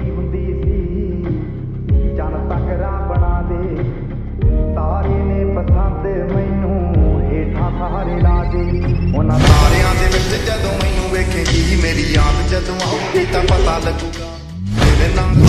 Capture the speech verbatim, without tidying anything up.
कहती हुंदी सी चन तकरा बना दे तारे ने पसंद मैनू हेठा सहारे ला दे उन्हां तारियां दे विच जदों मैनू वेखेगी मेरी याद जदों आऊगी तां पता लगूगा तेरे नाल